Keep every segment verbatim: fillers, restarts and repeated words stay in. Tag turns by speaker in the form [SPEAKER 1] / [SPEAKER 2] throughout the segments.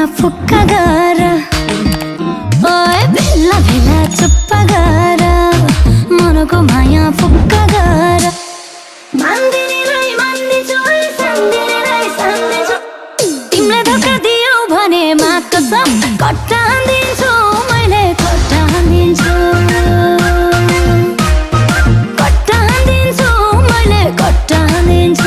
[SPEAKER 1] माया फुक्का गर ओए भेला भेला चुप्पा गर मनको माया फुक्का गर मान्दिनीलाई मान्दिन्छु सम्झिनेलाई सम्झिन्छु तिमीले धोका दियौ भने मा कसम कट्टा हान्दिन्छु मैले कट्टा हान्दिन्छु कट्टा हान्दिन्छु मैले कट्टा हान्दिन्छु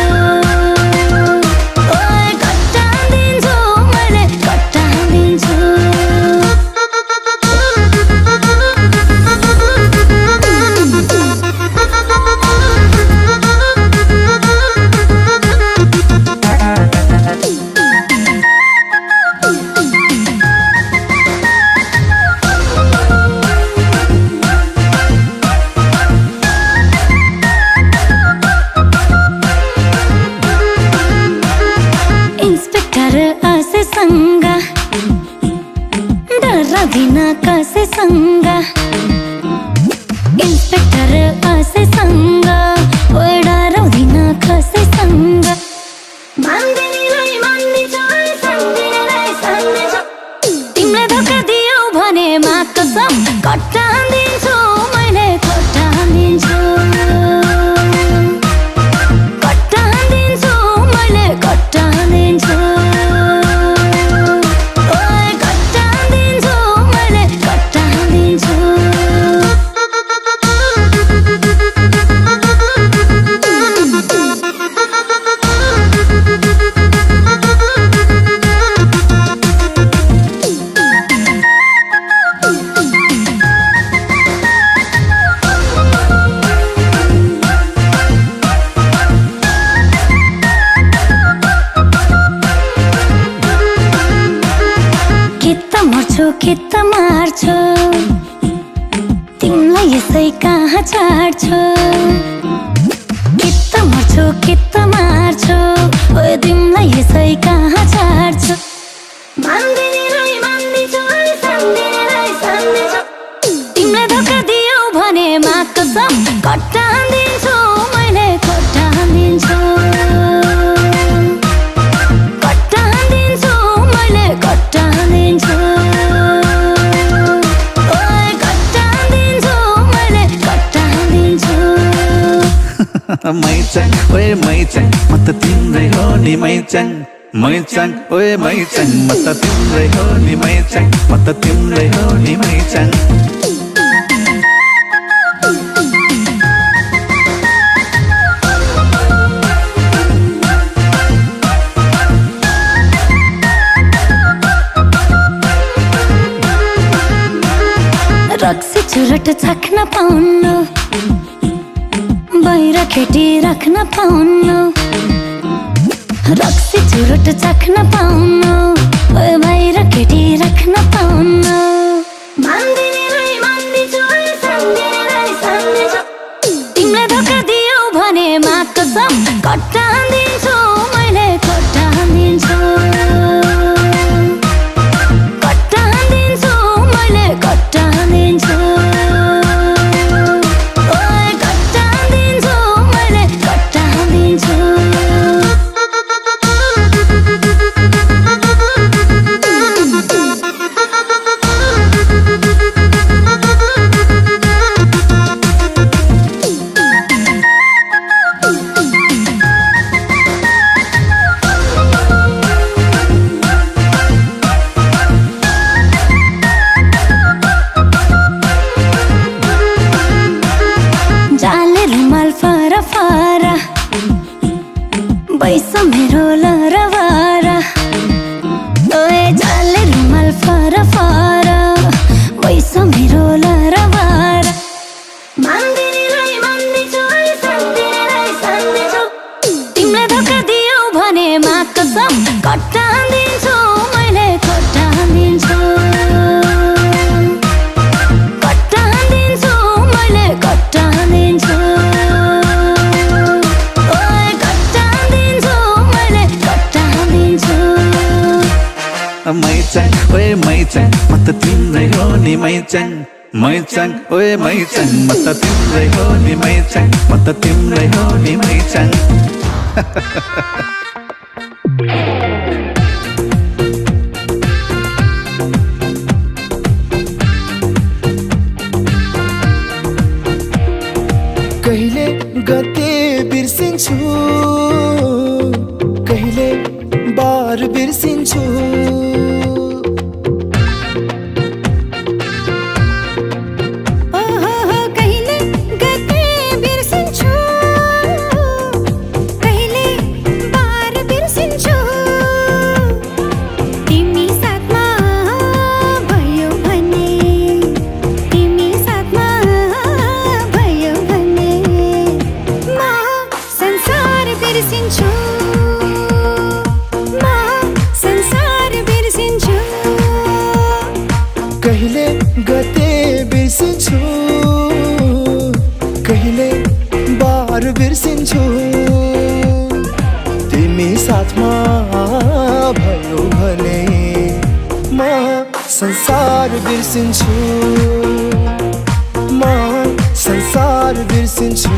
[SPEAKER 1] डरादिन कसैसँग इन्स्पेक्टर कसैसँग ओए डराउँदिन कसैसँग मान्दिनीलाई मान्दिन्छु सम्झिनेलाई सम्झिन्छु तिमीले धोका दियौ भने मा कसम कट्टा हान्दिन्छु मैले कट्टा हान्दिन्छु कट्टा हान्दिन्छु मैले कट्टा हान्दिन्छु कित मार्छु तिमीलाई यसै कहाँ छाड्छु कित मर्छु कित मार्छु ओए तिमीलाई यसै कहाँ छाड्छु मान्दिनीलाई मान्दिन्छु सम्झिनेलाई सम्झिन्छु तिमीले धोका दियौ भने मा कसम कट्टा हान्दिन्छु मैले कट्टा हान्दिन्छु कट्टा हान्दिन्छु मैले कट्टा हान्दिन्छु
[SPEAKER 2] मैचङ ओए मैचङ म त तिम्रै हो नि मैचङ मैचङ ओए मैचङ म त तिम्रै हो नि मैचङ म त तिम्रै हो नि मैचङ
[SPEAKER 1] रक्सी चुरट चाख्न पाउनु बाहिर केटी राख्न पाउनु रक्सी चुरट चाख्न पाउनु ओए बाहिर केटी राख्न पाउनु मान्दिनीलाई मान्दिन्छु सम्झिनेलाई सम्झिन्छु तिमीले धोका दियौ भने मा कसम कट्टा हान्दिन्छु मैले कट्टा हान्दिन्छु कट्टा हान्दिन्छु मैले कट्टा हान्दिन्छु पैसा मेरो लरवारा ओए जाले रुमाल फारा फारा पैसा मेरो लरवारा मान्दिनीलाई मान्दिन्छु सम्झिनेलाई सम्झिन्छु तिमीले धोका दियौ भने मा कसम कट्टा हान्दिन्छु मैले कट्टा हान्दिन्छु कट्टा हान्दिन्छु मैले कट्टा हान्दिन्छु
[SPEAKER 2] मैचङ ओए मैचङ म त तिम्रै हो नि मैचङ मैचङ ओए मैचङ म त तिम्रै हो नि मैचङ म त तिम्रै हो नि मैचङ
[SPEAKER 3] बार बिर्सिन्छु कहिले गते बिर्सिन्छु कहिले बार बिर्सिन्छु तिमी साथमा भयो भने म संसार बिर्सिन्छु म संसार बिर्सिन्छु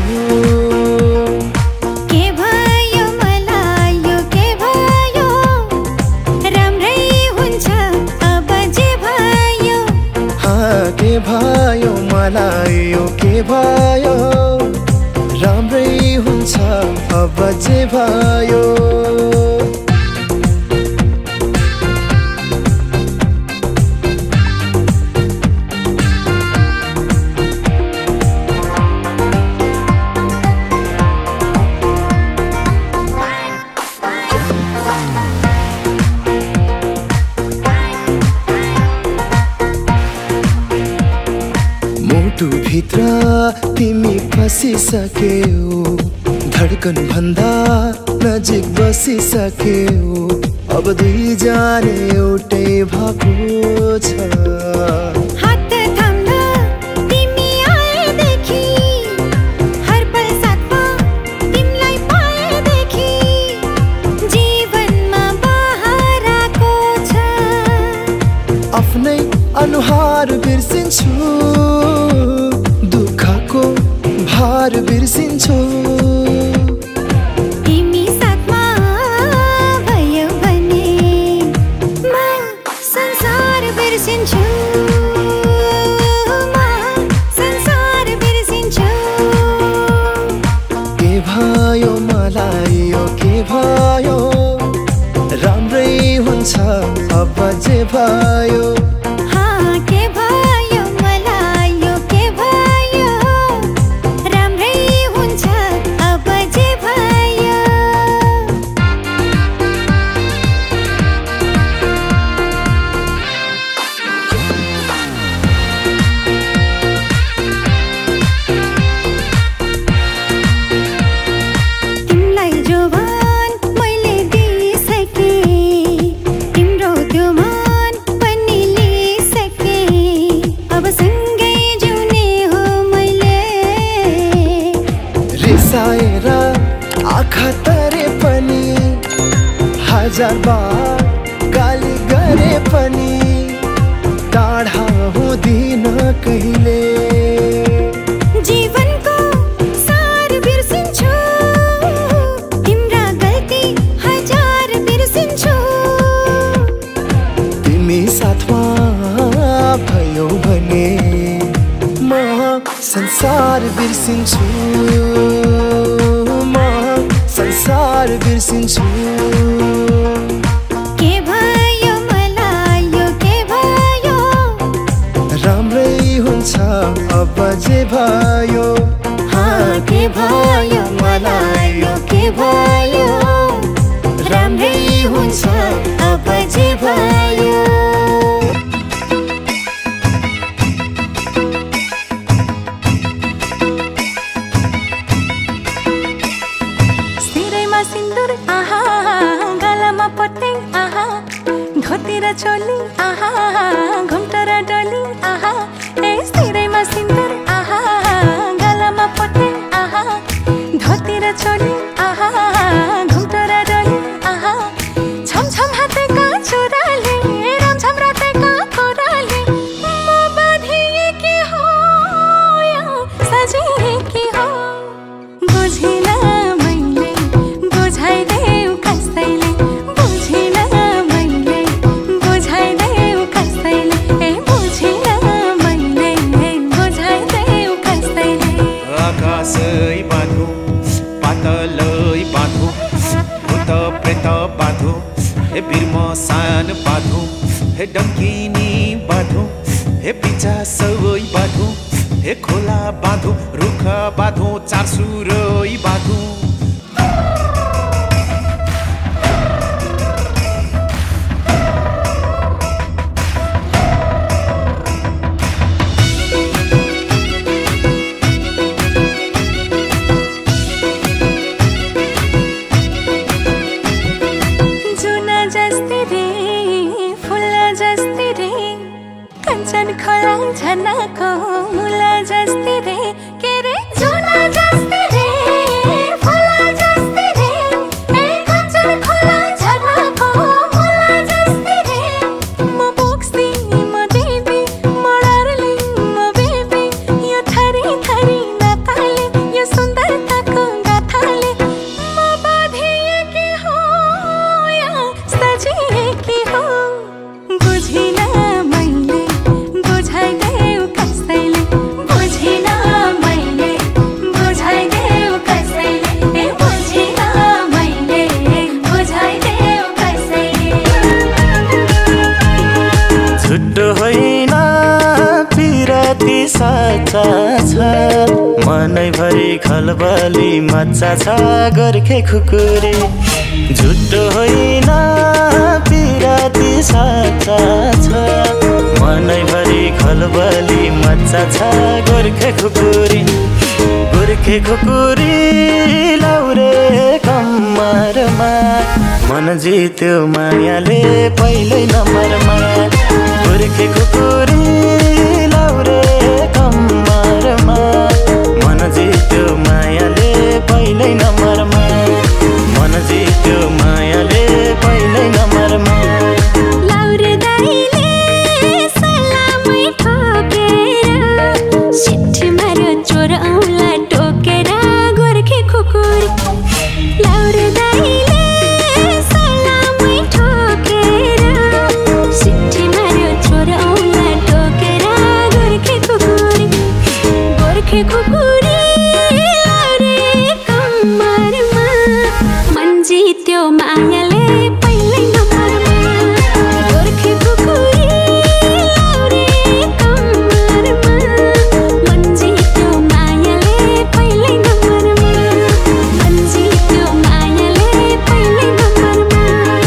[SPEAKER 3] के भयो मलाई यो के भयो राम्रै हुन्छ अब जे भयो भित्र तिमी फसिसक्यौ धड्कन भन्दा नजिक बसिसक्यौ अब दुई जाने एउटै भएको छ
[SPEAKER 1] हात थाम्दा तिमी आएदेखि हर पल साथमा तिमीलाई पाएदेखि जीवनमा बहाराको छ
[SPEAKER 3] आफ्नै अनुहार बिर्सिन्छु दुःखको भार बिर्सिन्छु
[SPEAKER 1] तिमी साथमा भयो भने म संसार बिर्सिन्छु म संसार बिर्सिन्छु
[SPEAKER 3] के भयो मलाई यो के भयो राम्रै हुन्छ अब जे भयो आँखा तरे पनि हजार बार गाली गरे पनि टाढा हुँदिन कहिले
[SPEAKER 1] जीवनको सार बिर्सिन्छु तिम्रा गल्ती हजार बिर्सिन्छु
[SPEAKER 3] तिमी साथमा भयो भने म संसार बिर्सिन्छु संसार बिर्सिन्छु
[SPEAKER 1] के भयो मलाई यो के भयो
[SPEAKER 3] राम्रै हुन्छ अब जे भयो
[SPEAKER 1] हाँ के भयो मलाई यो के भयो राम्रै हुन्छ अब जे भयो
[SPEAKER 4] सिन्दूर आहा गालामा पट्टै आहा धोती र चोली आहा घुम्टा र डोली आहा ए सिरैमा सिन्दूर आहा गालामा पट्टै आहा धोती र चोली आहा घुम्टा र डोली आहा छमछम हातका चुराले रमझम रातका कोराले म बाँधिएकी हो या सजिएकी हो बुझिन
[SPEAKER 5] हे बिर्म सान बाधु हे डङ्किनी बाधु हे पिचा सवै बाधु हे खोला बाधु रुख बाधु चार सुरै बाधु
[SPEAKER 4] खोला झनाको मुला जस्ती रे के रे जुना जस्ती रे फुला जस्ती रे ए कञ्चन खोला झनाको मुला जस्ती रे म बोक्सी म देवी म डार्लिङ म बेबी यो थरी थरी नाताले यो सुन्दरताको गाथाले म बाधिएकी हो या सजिएकी हो बुझिन
[SPEAKER 6] साचा छ मनैभरि खलबली मच्चा छ गोर्खे खुकुरी झुटो होइन पिराती साचा छ मनैभरि खलबली मच्चा छ गोर्खे खुकुरी गोर्खे खुकुरी लाउरे कम्मरमा मन जित्यो मायाले पहिल्यै नम्बरमा गोर्खे खुकुरी लाउरे कम्मरमा मन जित्यो मायाले पहिल्यै नम्बरमा मन जित्यो मायाले पहिल्यै नम्बरमा
[SPEAKER 1] लाउरे दाइले सलामै ठोकेर सिट्ठी मार्यो चोर औँला टोकेर गोर्खे खुकुरी लाउरे दाइले सलामै ठोकेर सिट्ठी मार्यो चोर औँला टोकेर गोर्खे खुकुरी गोर्खे खुकुरी लाउरे कम्मरमा मन जित्यो मायाले पहिल्यै नम्बरमा गोर्खे खुकुरी लाउरे कम्मरमा मन जित्यो मायाले पहिल्यै नम्बरमा मन जित्यो मायाले पहिल्यै नम्बरमा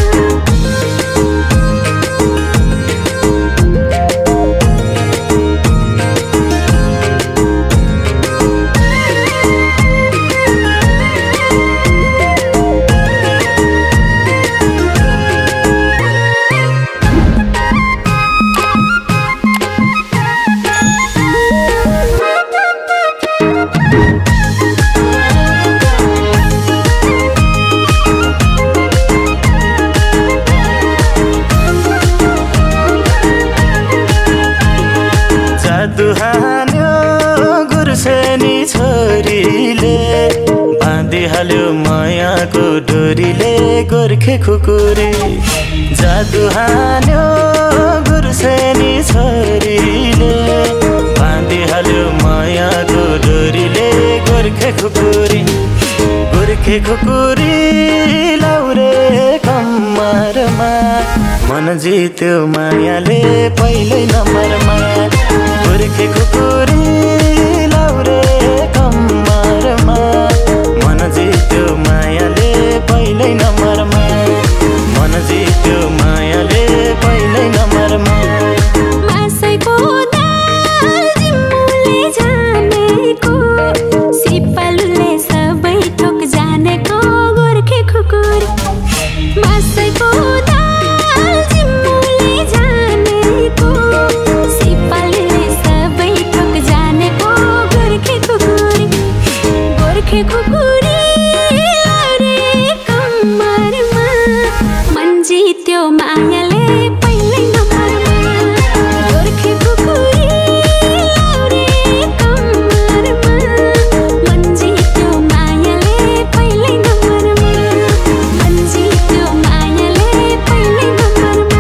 [SPEAKER 6] जादु हान्यो गुर्सेनी छोरीले बाँधिहाल्यो मायाको डोरीले गोर्खे खुकुरी जादु हान्यो गुर्सेनी छोरीले बाँधिहाल्यो मायाको डोरीले गोर्खे खुकुरी गोर्खे खुकुरी लाउरे कम्मरमा मन जित्यो मायाले पहिल्यै नम्बरमा गोर्खे खुकुरी लाउरे कम्मरमा मन जित्यो मायाले पहिल्यै नम्बरमा मन जित्यो मायाले पहिल्यै नम्बरमा
[SPEAKER 1] मासैको दाल जिम्मुले जानेको सिपालुले सबै थोक जानेको गोर्खे खुकुरी मासैको दाल जिम्मुले जानेको सिपालुले सबै थोक जानेको गोर्खे खुकुरी गोर्खे खुकुरी लाउरे कम्मरमा मन जित्यो मायाले पहिल्यै नम्बरमा गोर्खे खुकुरी लाउरे कम्मरमा मन जित्यो मायाले पहिल्यै नम्बरमा मन जित्यो मायाले पहिल्यै नम्बरमा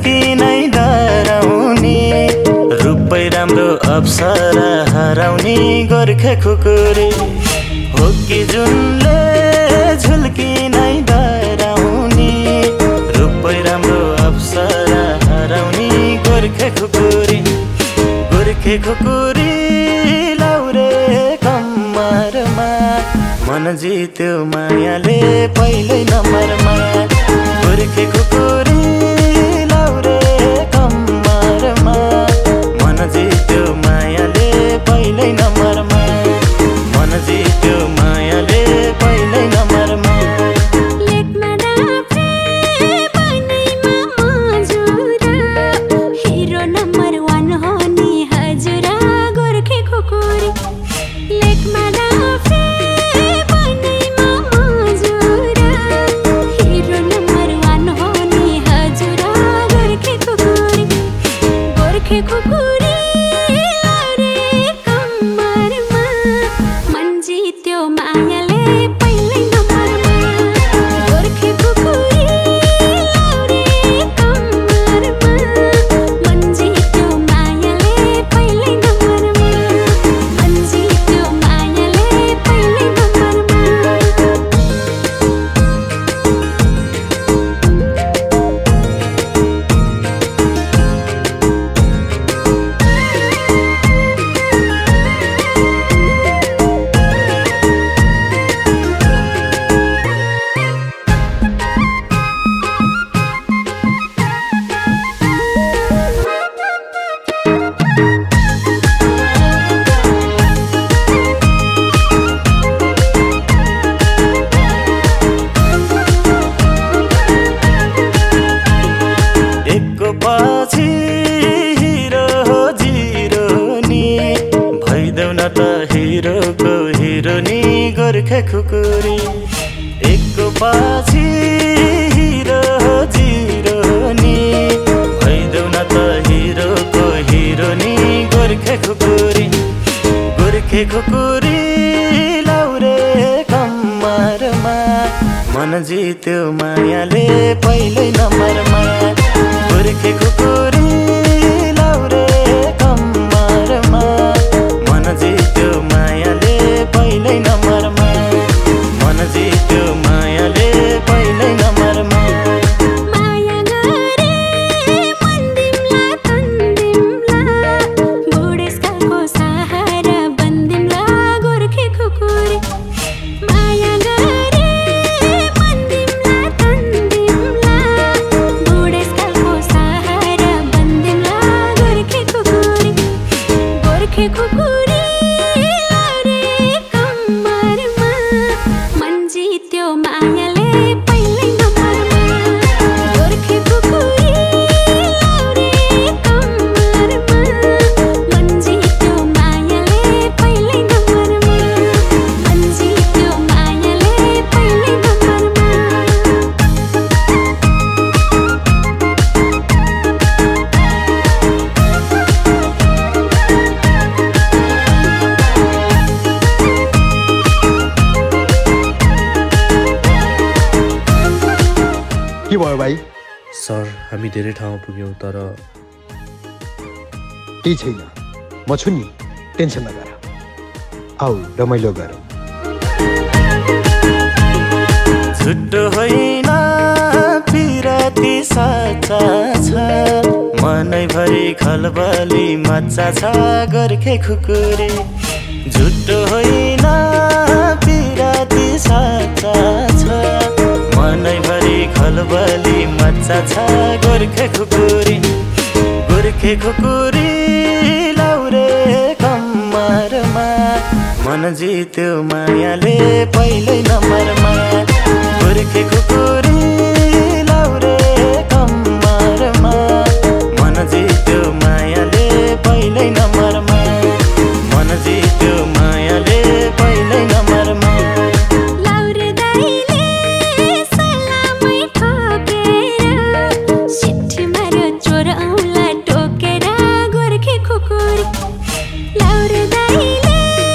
[SPEAKER 6] झुल्की नै डराउने रूपै राम्रो अप्सरा हराउने गोर्खे खुकुरी हो कि जुनले झुल्की नै डराउने रूपै राम्रो अप्सरा हराउने गोर्खे खुकुरी गोर्खे खुकुरी लाउरे कम्मरमा मन जित्यो मायाले पहिल्यै नम्बरमा गोर्खे खुकुरी लाउरे कम्मरमा मन जित्यो मायाले पहिल्यै नम्बरमा मन जित्यो मायाले पहिल्यै नम्बरमा गोर्खे खुकुरी एकको पछि हिरो जिरो नि भइदेऊ न त हिरोको हिरो नि गोर्खे खुकुरी गोर्खे खुकुरी लाउरे कम्मरमा मन जित्यो मायाले पहिल्यै नम्बरमा गोर्खे खुकुरी लाउरे कम्मरमा मन जित्यो मायाले पहिल्यै नम्बरमा मन जित्यो मायाले पहिल्यै नम्बरमा
[SPEAKER 1] माया गरे मन दिमला तन्दिमला बुढेसकालको सहारा बन्दिमला गोर्खे खुकुरी माया गरे मन दिमला तन्दिमला बुढेसकालको सहारा बन्दिमला गोर्खे खुकुरी गोर्खे खुकुरी
[SPEAKER 7] के भयो भाइ?
[SPEAKER 8] सर हामी धेरै ठाउँमा पुग्यौँ तर
[SPEAKER 7] केही छैन, म छु नि, टेन्सन नगर। आऊ रमाइलो गरौँ।
[SPEAKER 6] झुटो होइन पिराती साचा छ मनैभरि खलबली मच्चा छ गोर्खे खुकुरी झुटो होइन पिराती साचा छ मनैभरि खलबली मच्चा छ गोर्खे खुकुरी गोर्खे खुकुरी लाउरे कम्मरमा मन जित्यो मायाले पहिल्यै नम्बरमा गोर्खे खुकुरी लाउरे कम्मरमा मन जित्यो मायाले पहिल्यै नम्बरमा मन जित्यो मायाले पहिल्यै नम्बरमा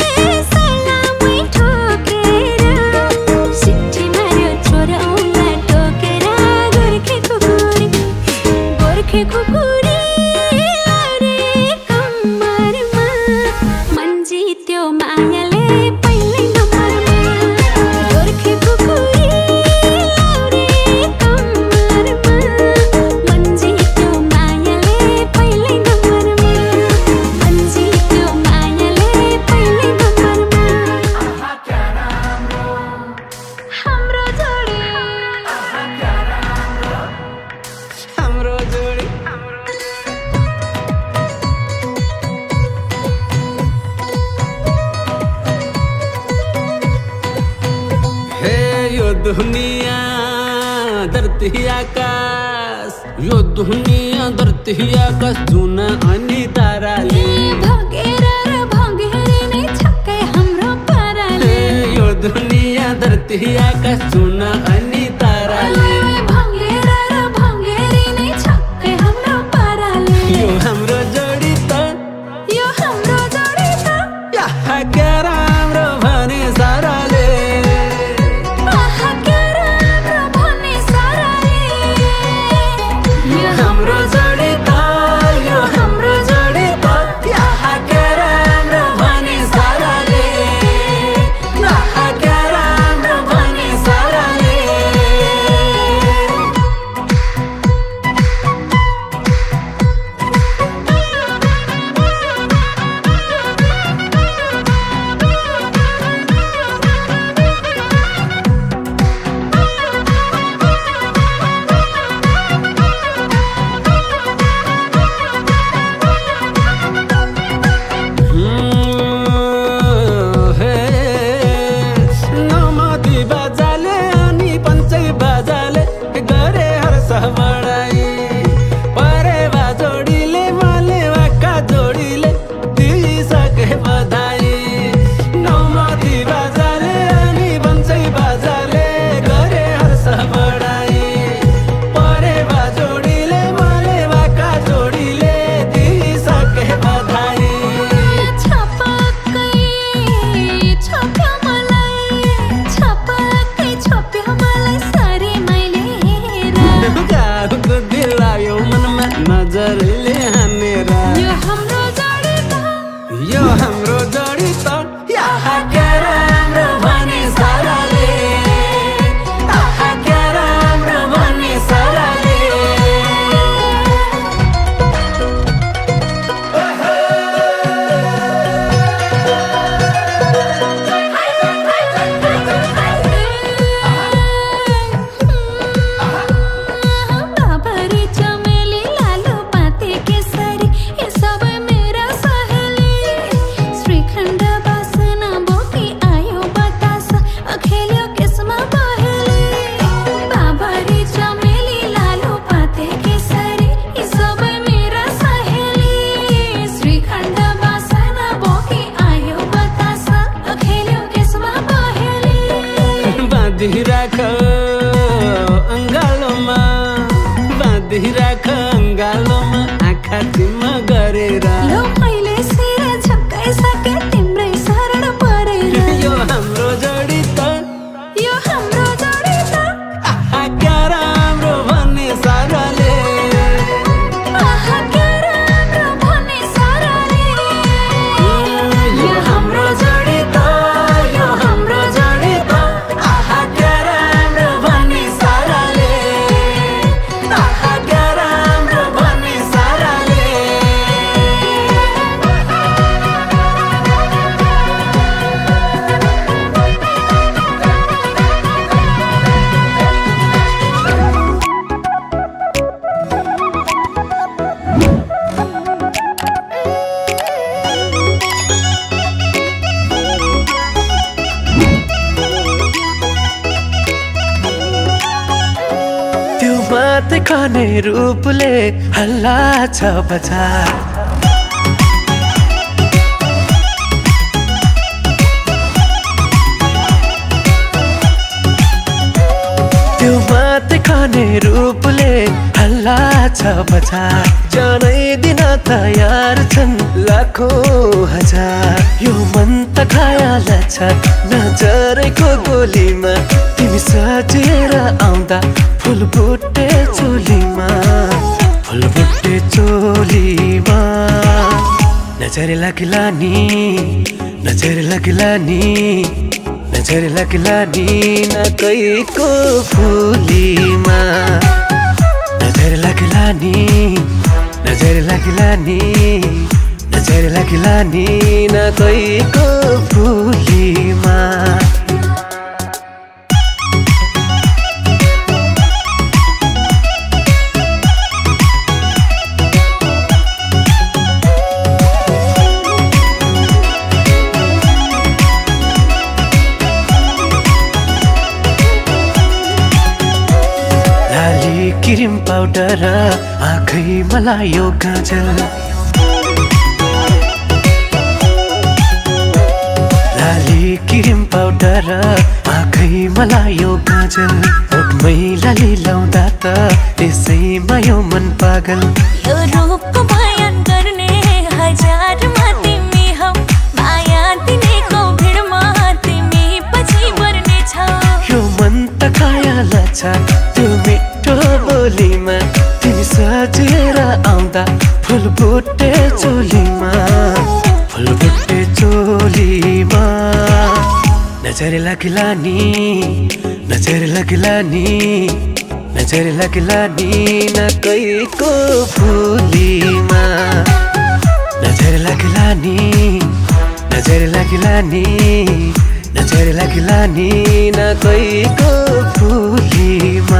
[SPEAKER 1] Laure
[SPEAKER 4] गोर्खे खुकुरी लरे कम्मरमा मन जित्यो मायाले पहिलै नम्बरमा गोर्खे खुकुरी लरे कम्मरमा मन जित्यो मायाले पहिलै नम्बरमा मन जित्यो मायाले पहिलै नम्बरमा आहा क्या राम्रो हाम्रो जोडी आहा क्या राम्रो हाम्रो जोडी
[SPEAKER 9] हे यो दुनिया धरती आकाश यो दुनिया धरती आकाश जुन अनि ताराले
[SPEAKER 4] भगेर र भगेरी नै छक्कै हाम्रो पाराले
[SPEAKER 9] यो दुनिया धरती आकाश जुन अनि ताराले
[SPEAKER 4] भगेर र भगेरी नै छक्कै हाम्रो पाराले
[SPEAKER 9] यो हाम्रो जोडी त
[SPEAKER 4] यो हाम्रो जोडी त
[SPEAKER 9] आहा क्या राम्रो भने साराले
[SPEAKER 4] आहा क्या राम्रो भन्ने साराले
[SPEAKER 9] यो हाम्रो जोडी त यो हाम्रो जोडी त आहा क्या राम्रो भने साराले आहा क्या राम्रो भने साराले नमती बाजाले अनि पञ्चै बाजाले गरे हर्ष बढाई परे बा जोडीले मले वाका जोडीले दिइसके बधाई नमती बाजाले अनि पञ्चै बाजाले गरे हर्ष बढाई परे बा जोडीले मले वाका जोडीले दिइसके बधाई
[SPEAKER 4] छपक्कै छोप्यो मलाई छपक्कै छोप्यो मलाई सारी मैले हेरेर
[SPEAKER 9] गाउँको दिलायो मनमा नजरले हानेर
[SPEAKER 4] यो हाम्रो जोडी त
[SPEAKER 9] यो हाम्रो जोडी त आहा क्या राम्रो भने साराले आहा क्या राम्रो भने साराले
[SPEAKER 4] बाबरी चमेली लालु पाते केसरी ये सब मेरा सहेली श्रीखण्ड बासना बोकी आयो बतासा अखेल्यो किसमा पहेली बाबरी चमेली लालु पाते केसरी ये सब मेरा सहेली श्रीखण्ड बासना बोकी आयो बतासा अखेल्यो किसमा पहेली
[SPEAKER 9] बाँधिराख अङ्गालोमा बाँधिराख अङ्गालोमा आँखा चिम गरेर
[SPEAKER 4] लो मैले सिर झुकाइसके तिम्रै शरण परेर
[SPEAKER 9] यो हाम्रो जोडी त
[SPEAKER 4] यो हाम्रो जोडी त
[SPEAKER 9] आहा क्या राम्रो भन्ने साराले
[SPEAKER 4] आहा क्या राम्रो भन्ने साराले
[SPEAKER 9] यो हाम्रो जोडी त यो हाम्रो जोडी त आहा क्या राम्रो भन्ने साराले आहा क्या राम्रो भन्ने साराले
[SPEAKER 6] त्यो बात खाने रूपले हल्ला छ बजार त्यो बात खाने रूपले हल्ला छ बजार जानै दिन तयार छन् लाखौं हजार यो मन त खायाल छ नजरको गोलीमा तिमी सजिएर आउँदा फुल बुट्टे चोलीमा फुल बुट्टे नजर लगला नी नजर लगला नी नजर लगला नी न कोई को फूलीमा नजर लगला नी नजर लगला नी नजर लगला नी न कोई को फूलीमा क्रीम पाउडर आँखै मलायो गाजल लाली क्रीम पाउडर आँखै मलायो गाजल ओठमै लाली लाउँदा त त्यसैमा यो मन पागल
[SPEAKER 4] यो रूपको बयान गर्ने हजारमा तिमी हौ माया दिनेको भिडमा तिमी पछि पर्ने छौ
[SPEAKER 6] यो मन त कायाला छ त्यो मिठो बोलीमा तिमी सजेर आउँदा फुलबुट्टे चोलीमा फुलबुट्टे चोलीमा नजर लगला नी नजर लगला नी नजर लगला नी न कोईको फूलीमा नजर लगला नी नजर लगला नी नजर लगला नी न कोईको फूलीमा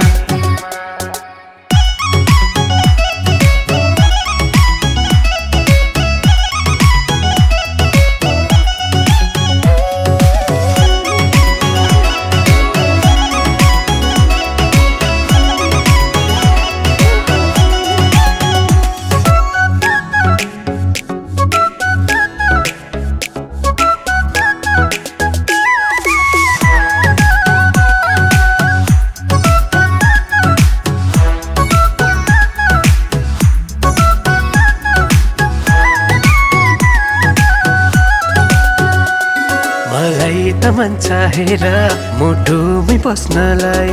[SPEAKER 6] मन चाहेर मुटुमै बस्नलाई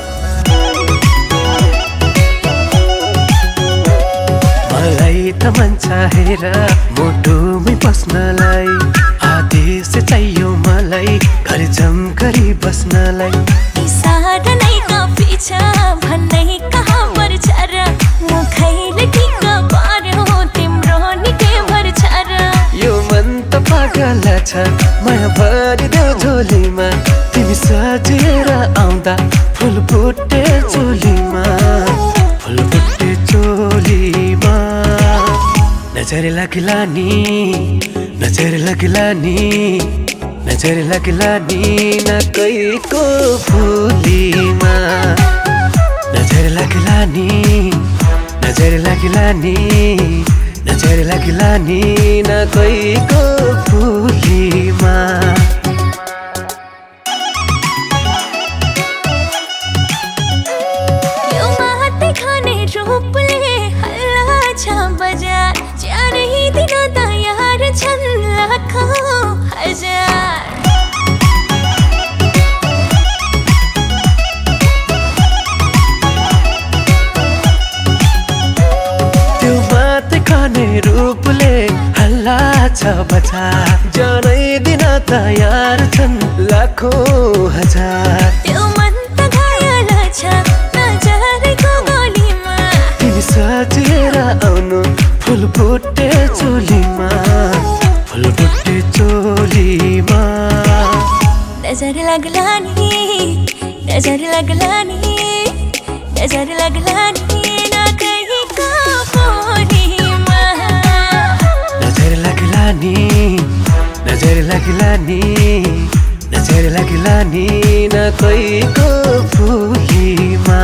[SPEAKER 6] मलाई त मन चाहेर मुटुमै बस्नलाई आदेश चाहियो मलाई घर जम गरी बस्नलाई
[SPEAKER 4] इसारा नै काफी छ भन्नै कहाँ पर्छ र मुखैले ठिक पार्यो तिम्रो निकै भर्छ र
[SPEAKER 6] यो मन त पागल छ माया भरिदेऊ झोलीमा तिमी सजेर आउँदा फुलबुट्टे चोलीमा फुलबुट्टे चोलीमा नजर लगला नी नजर लगला नी नजर लगला नी न कोईको फूलीमा नजर लगला नी नजर लगला नी नजर लगला नी न कोईको फूलीमा
[SPEAKER 4] यो माते खाने रूपले हल्ला छ बजार चारै दिन तयार छन् लाखौं हजार
[SPEAKER 6] खाने रूपले हल्ला छ बजार जनै दिन तयार छन् लाखौं हजार
[SPEAKER 4] त्यो मन त घायल छ नजरको गोलीमा
[SPEAKER 6] तिमी सजेर आउनु फुलबुट्टे चोलीमा फुलबुट्टे चोलीमा
[SPEAKER 4] नजर लगला नी नजर लगला नी नजर लगला नी न कहीँको फूलीमा
[SPEAKER 6] नजर लगला नी नजर लगला नी नजर लगला नी न कोईको फूलीमा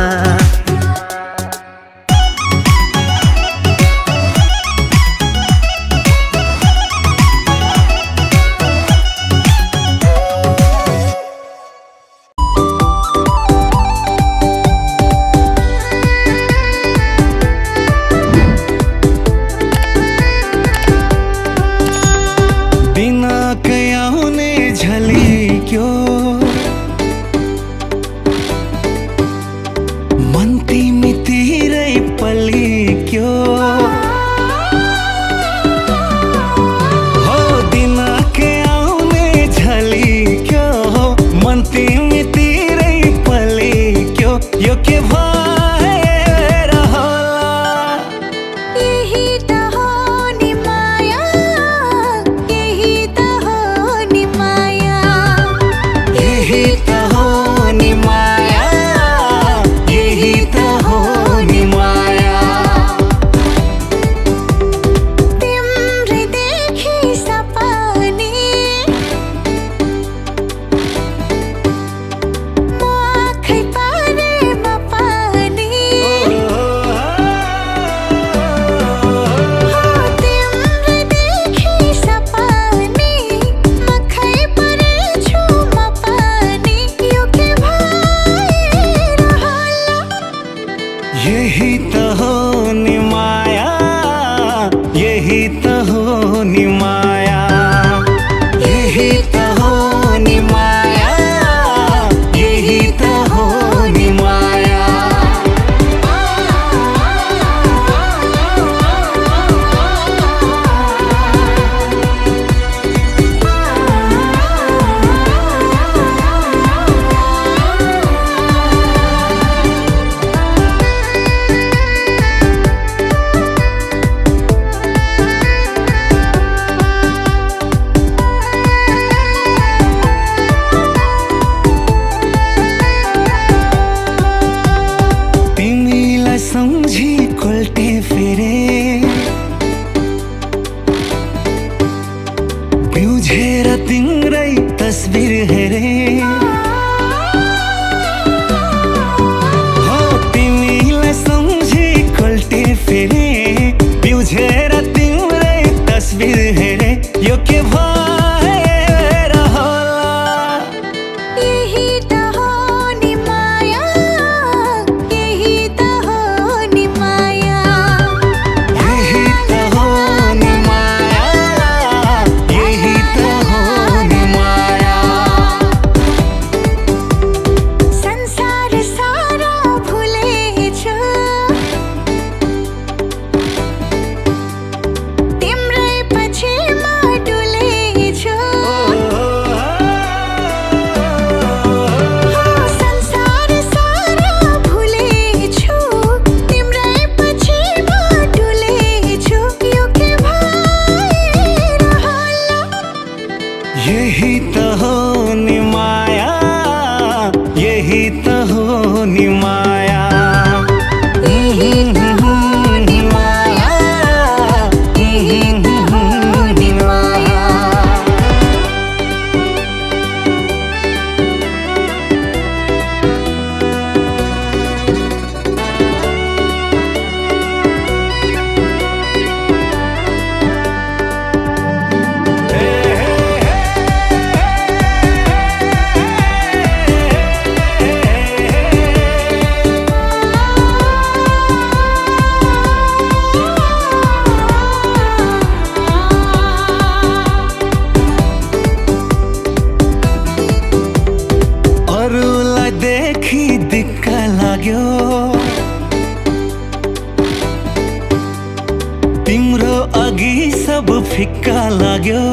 [SPEAKER 10] तिम्रो अघि सब फिक्का लाग्यो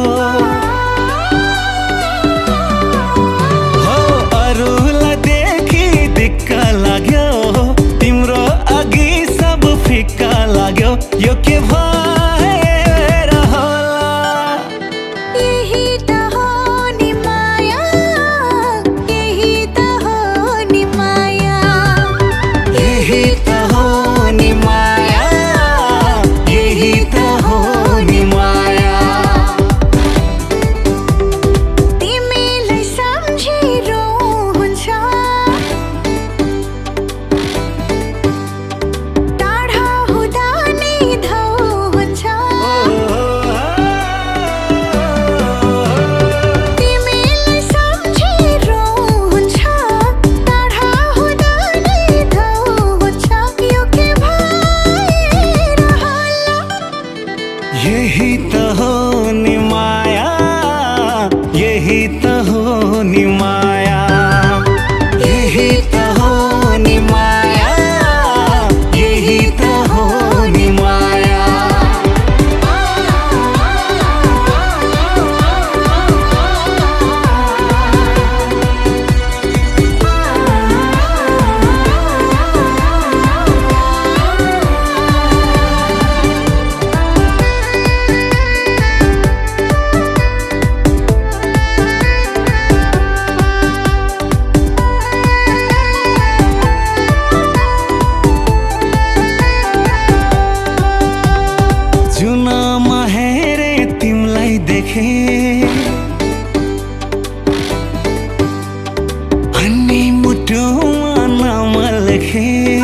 [SPEAKER 10] हो अरूलाई देखि दिक्क लाग्यो तिम्रो अघि सब फिक्का लाग्यो यो के भएर होला
[SPEAKER 4] यही त हो नि माया यही त हो नि माया
[SPEAKER 10] यही त हो नि माया यही त हो नि माया
[SPEAKER 4] तिमीलाई सम्झिरो हुन्छ टाढा हुँदा नि धौ हुन्छ तिमीलाई सम्झिरो हुन्छ टाढा हुँदा नि धौ हुन्छ यो के भएर होला
[SPEAKER 10] यही त हो नि माया यही त हो नि माया यही त हो नि माया यही त हो नि माया जुनामा हेरे तिमलाई देखे अनि मुटुमा नाम लेखे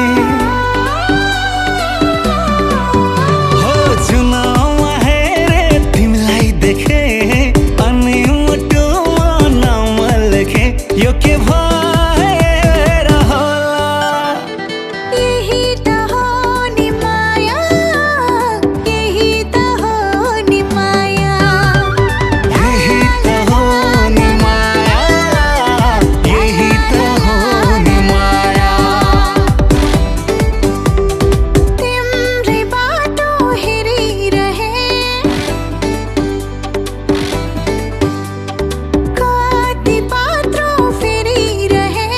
[SPEAKER 10] हो जुनामा हेरे तिमलाई देखे अनि मुटुमा नाम लेखे यो के भएर होला
[SPEAKER 4] यही त हो नि माया यही त हो नि माया
[SPEAKER 10] यही त हो नि माया यही त हो नि माया
[SPEAKER 4] तिम्रै बाटो हेरिरहे कति पात्रो फेरिरहे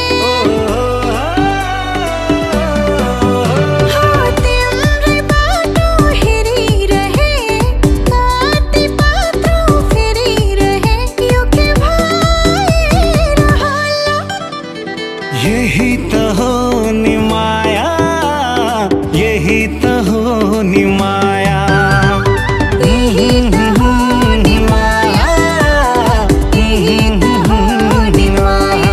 [SPEAKER 4] हो तिम्रै बाटो हेरिरहे कति पात्रो फेरिरहे यो के भएर होला
[SPEAKER 10] यही त हो नि माया यही त हो नि माया यही त हो नि माया यही त हो नि माया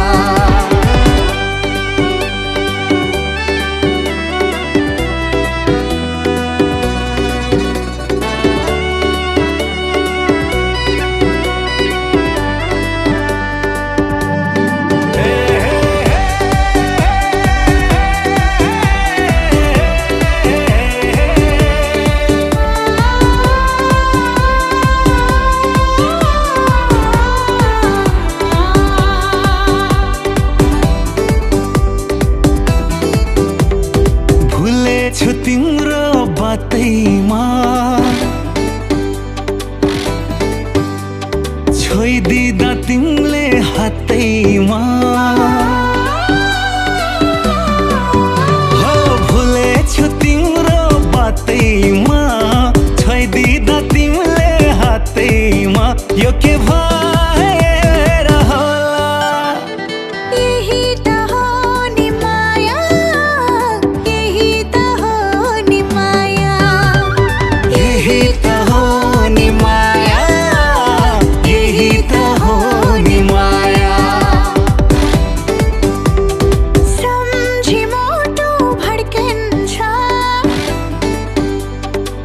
[SPEAKER 10] भुलेछु तिम्रो बातैमा छोइदिँदा तिमीले हातैमा हो भुलेछु तिम्रो बातैमा छोइदिँदा तिमीले हातैमा यो के भएर होला
[SPEAKER 4] यही त हो नि माया यही त हो नि माया
[SPEAKER 10] यही त हो नि माया यही त हो नि माया
[SPEAKER 4] सम्झी मोटो भड्किन्छ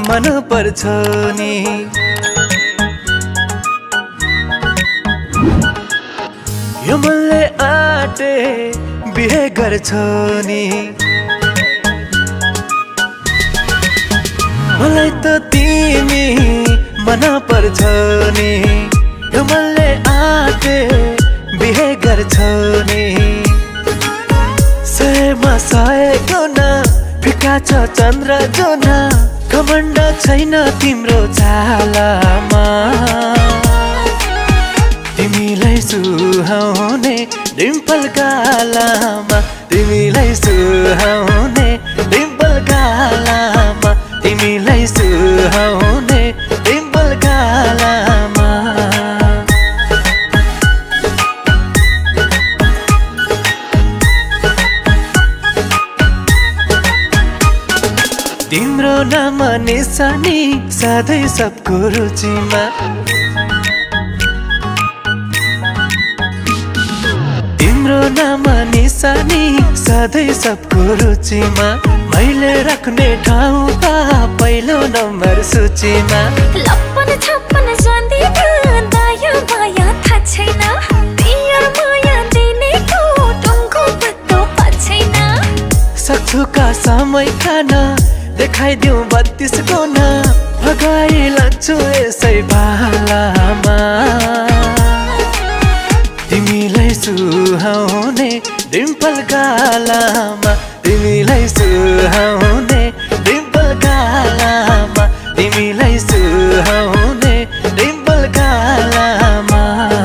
[SPEAKER 6] मन पर्छ नि यो मनले आटे बिहे गर्छ नि मलाई त तिमी मन पर्छ नि यो मनले आटे बिहे गर्छ नि सयमा सयको न फिका छ चन्द्र जोना घमण्ड छैन तिम्रो छालामा तिमीलाई सुहाउने डिम्पल गालामा तिमीलाई सुहाउने डिम्पल गालामा तिमीलाई सुहाउने डिम्पल गालामा तिम्रो नाम निशानी सधैँ सबको रुचिमा तिम्रो नाम निशानी सधैँ सबको रुचिमा मैले राख्ने ठाउँ त पहिलो नम्बर सूचीमा
[SPEAKER 1] लप्पन छप्पन जान्दिन दया माया थाहा छैन पियर माया दिनेको टुङ्गो पत्तो थाहा छैन
[SPEAKER 6] सक्छुका समय खान देखाइदिउँ बत्तीस कोना भगाइ लान्छु यसै भालामा तिमीलाई सुहाउने डिम्पल गालामा तिमीलाई सुहाउने डिम्पल गालामा तिमीलाई सुहाउने डिम्पल गालामा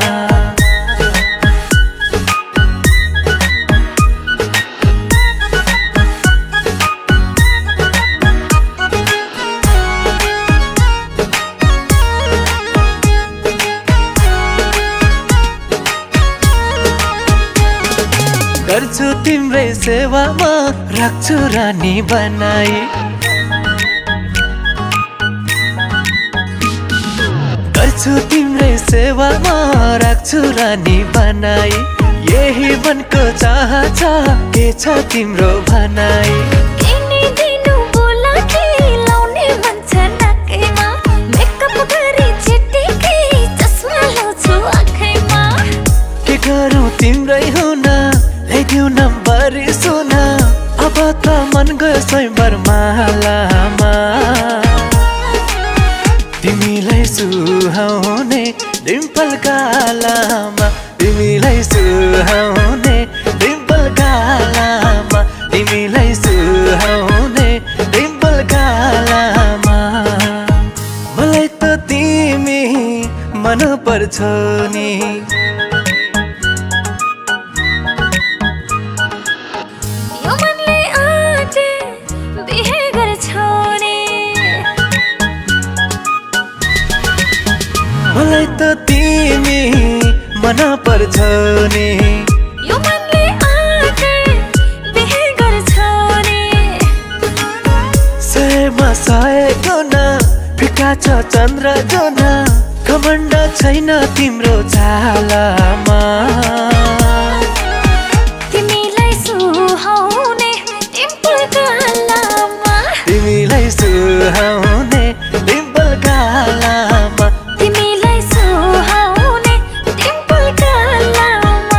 [SPEAKER 6] गर्छु तिम्रै सेवामा राख्छु रानी बनाई गर्छु तिम्रै सेवामा राख्छु रानी बनाई यही मनको चाह छ के छ तिम्रो भनाई
[SPEAKER 1] किनिदिनु बोला कि लाउने मन छ नाकैमा मेकअप गरी चिटिकी चस्मा लाउँछु आँखैमा
[SPEAKER 6] के गरौँ तिम्रै हुन ल्याइदिउ नम्बर सुन अब त मन गयो स्वयंवर मालामा तिमीलाई सुहाउने डिम्पल गालामा तिमीलाई सुहाउने डिम्पल गालामा तिमीलाई सुहाउने डिम्पल गालामा मलाई त तिमी मन पर्छ नि मलाई त तिमी मन पर्छ नि
[SPEAKER 1] यो मनले आँटे बिहे गर्छ नि
[SPEAKER 6] सयमा सयको न फिका छ चन्द्र जोना घमण्ड छैन तिम्रो छालामा
[SPEAKER 1] तिमीलाई सुहाउने डिम्पल गालामा
[SPEAKER 6] तिमीलाई सुहाउने डिम्पल गालामा
[SPEAKER 1] तिमीलाई सुहाउने डिम्पल गालामा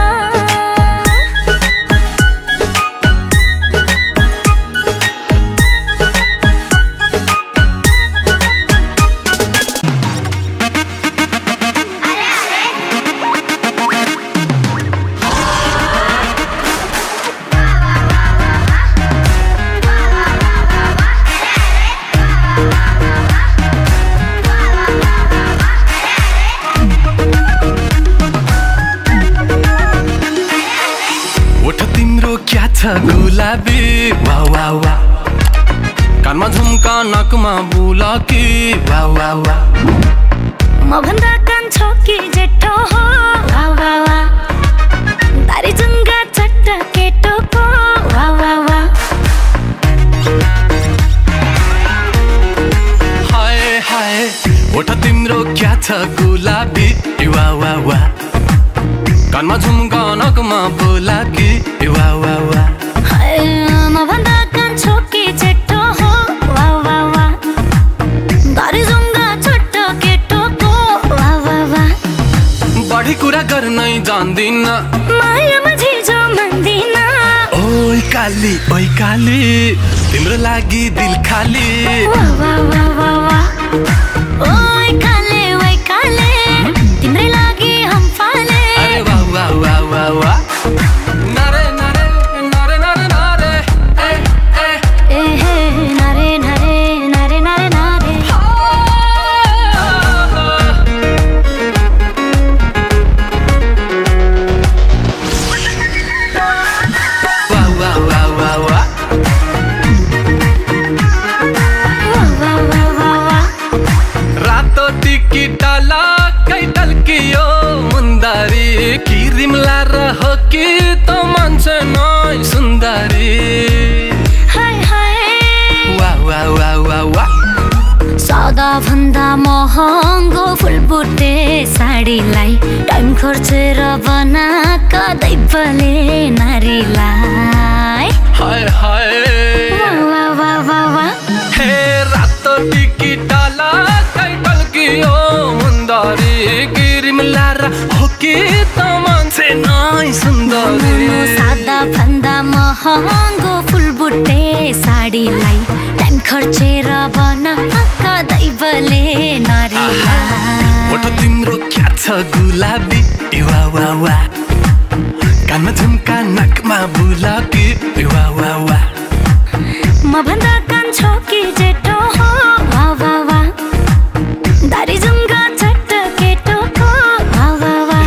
[SPEAKER 11] गुलाबी वा वा वा कानमा झुम्का नाकमा बुलाकी वा वा वा
[SPEAKER 1] म भन्दा कान्छो कि जेठो हो वा वा वा दारी जुङ्गा चट्टा केटोको वा वा वा
[SPEAKER 11] हाय हाय ओठ तिम्रो क्या छ गुलाबी वा वा वा कानमा झुम्का नाकमा बुलाकी वा वा वा
[SPEAKER 1] म भन्दा कान्छो कि जेठो हो वा वा वा
[SPEAKER 11] गर्नै जान्दिन
[SPEAKER 1] मायामा झिझो मान्दिन
[SPEAKER 11] ओइ काली ओइ काली तिम्रो लागि दिल खाली
[SPEAKER 1] वा वा वा वा वा ओइ काले ओइ काले तिम्रै लागि हम फाले
[SPEAKER 11] अरे वा वा वा वा वा नारे नारे नारे नारे नारे ए ए
[SPEAKER 1] ए हे नारे नारे नारे नारे नारे
[SPEAKER 11] वा वा वा वा वा
[SPEAKER 1] वा वा वा वा
[SPEAKER 11] रातो टिकिटाला कै टल्कियो मुन्दारी किरिमला रहो कि त मान्छे नै सुन्दरी
[SPEAKER 1] हाय हाय
[SPEAKER 11] वा वा वा वा वा
[SPEAKER 1] सदा भन्दा महँगो फुलबुट्टे साडीलाई टाइम खर्चेर बनाका दैवले नारीलाई
[SPEAKER 11] हाय हाय
[SPEAKER 1] वा वा वा वा वा
[SPEAKER 11] हे रातो टिकिटाला कै टल्कियो मुन्दारी किरिमला रहो कि त मान्छे नै सुन्दरी
[SPEAKER 1] सादा भन्दा महँगो फुलबुट्टे साडीलाई टाइम खर्चेर बनाका दैवले नारीलाई
[SPEAKER 11] ओठो तिम्रो क्या छ गुलाबी वा वा वा कानमा झुम्का नाकमा बुलाकी वा वा वा
[SPEAKER 1] म भन्दा कान्छो कि जेठो हो वा वा वा दारी जुङ्गा चट्ट केटोको वा वा वा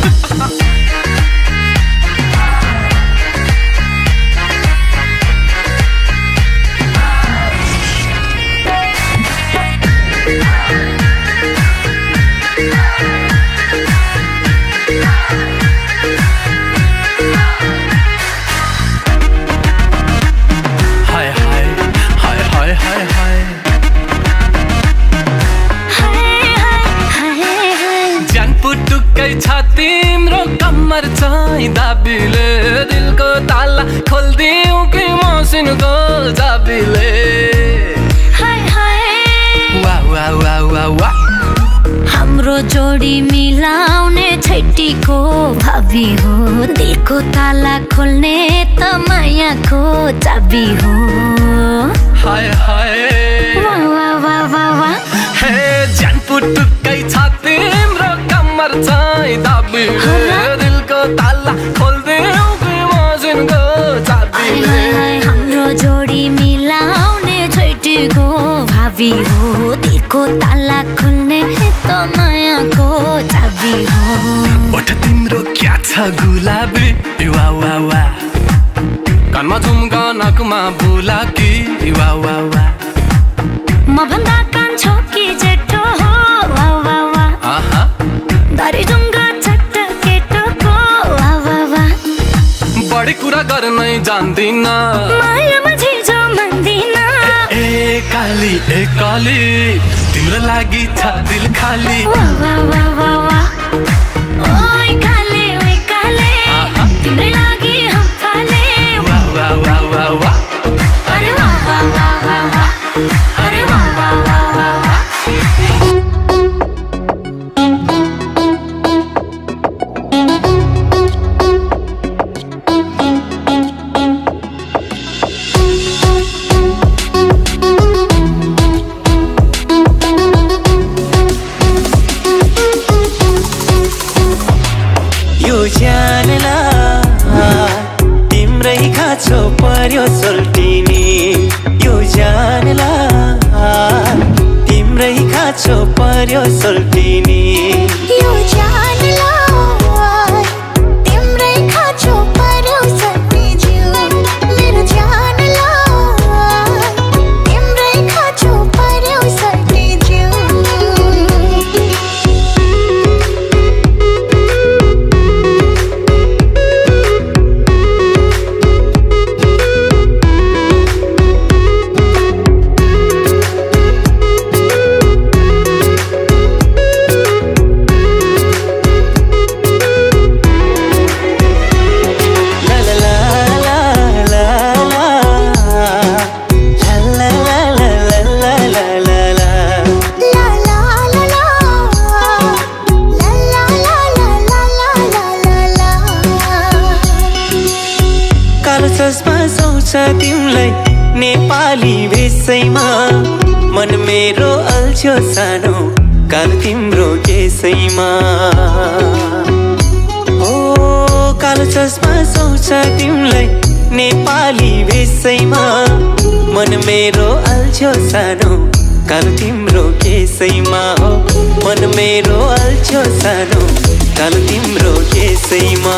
[SPEAKER 11] हाय हाय हाय हाय हाय हाय
[SPEAKER 1] हाय हाय हाय
[SPEAKER 11] ज्यान पुटुक्कै छ तिम्रो कम्मर चाहिँ दाबीले दिलको ताला खोलिदिउँ कि मसिनको चाबीले
[SPEAKER 1] हाय हाय
[SPEAKER 11] वा वा वा वा वा
[SPEAKER 1] हाम्रो जोडी मिलाउने छैटीको भावी हो दिलको ताला खोल्ने त मायाको चाबी हो
[SPEAKER 11] हाय हाय
[SPEAKER 1] वा वा वा वा वा
[SPEAKER 11] हे ज्यान पुटुक्कै छ तिम्रो कम्मर चाहिँ दाबीले दिलको ताला खोलिदिउँ कि मसिनको चाबीले
[SPEAKER 1] हाय हाम्रो जोडी मिलाउने छैटीको भावी हो दिलको ताला खोल्ने त मायाको चाबी हो
[SPEAKER 11] ओठ तिम्रो क्या छ गुलाबी वा वा वा कानमा झुम्का नाकमा बुलाकी वा वा वा
[SPEAKER 1] म भन्दा कान्छो कि जेठो हो वा वा वा
[SPEAKER 11] आहा
[SPEAKER 1] दारी जुङ्गा चट्ट केटोको वा वा वा
[SPEAKER 11] बढी कुरा गर्नै जान्दिन
[SPEAKER 1] मायामा झिझो मान्दिन
[SPEAKER 11] ए काली ए काली तिम्रो लागि छ दिल खाली
[SPEAKER 1] वा वा वा वा वा ओइ काले ओइ काले तिम्रै लागि हम फाले
[SPEAKER 11] वा वा वा वा वा
[SPEAKER 1] अरे वा वा वा वा वा अरे वा वा वा वा वा
[SPEAKER 6] यो जानला तिम्रै खाँचो पर्यो सोल्टिनी यो जानला तिम्रै खाँचो पर्यो सोल्टिनी
[SPEAKER 4] यो जानला तिम्रै खाँचो पर्यो सल्टी मेरो जानला तिम्रै खाँचो पर्यो सल्टी
[SPEAKER 6] नेपाली भेषैमा मन मेरो अल्छ्यो सानो कालो तिम्रो केसैमा ओ कालो चस्मा सुहाउँछ तिमीलाई नेपाली भेषैमा मन मेरो अल्छ्यो सानो कालो तिम्रो केसैमा हो मन मेरो अल्छ्यो सानो कालो तिम्रो केसैमा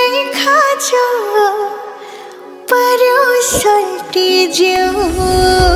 [SPEAKER 4] पर्यो सल्टी ज्यू